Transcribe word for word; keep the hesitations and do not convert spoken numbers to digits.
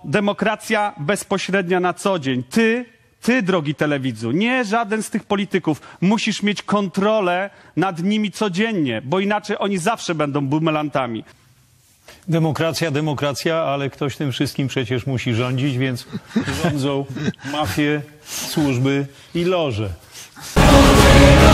demokracja bezpośrednia na co dzień. Ty, ty, drogi telewidzu, nie żaden z tych polityków, musisz mieć kontrolę nad nimi codziennie, bo inaczej oni zawsze będą bumelantami. Demokracja, demokracja, ale ktoś tym wszystkim przecież musi rządzić, więc rządzą mafie, służby i loże.